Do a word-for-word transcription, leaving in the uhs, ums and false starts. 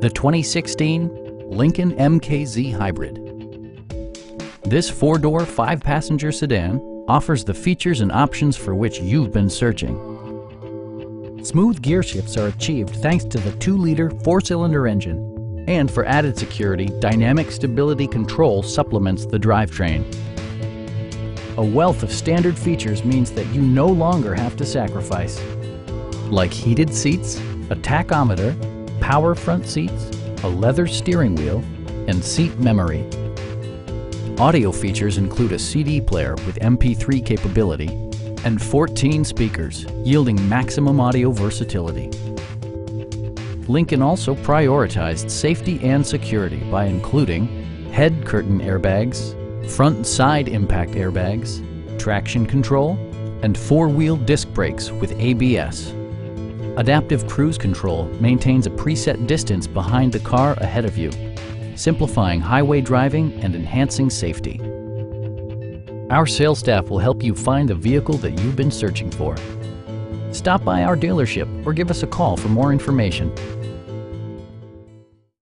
the twenty sixteen Lincoln M K Z Hybrid. This four-door, five-passenger sedan offers the features and options for which you've been searching. Smooth gear shifts are achieved thanks to the two liter four-cylinder engine. And for added security, dynamic stability control supplements the drivetrain. A wealth of standard features means that you no longer have to sacrifice, like heated seats, a tachometer, power front seats, a leather steering wheel, and seat memory. Audio features include a C D player with M P three capability and fourteen speakers, yielding maximum audio versatility. Lincoln also prioritized safety and security by including head curtain airbags, front and side impact airbags, traction control, and four-wheel disc brakes with A B S. Adaptive Cruise Control maintains a preset distance behind the car ahead of you, simplifying highway driving and enhancing safety. Our sales staff will help you find the vehicle that you've been searching for. Stop by our dealership or give us a call for more information.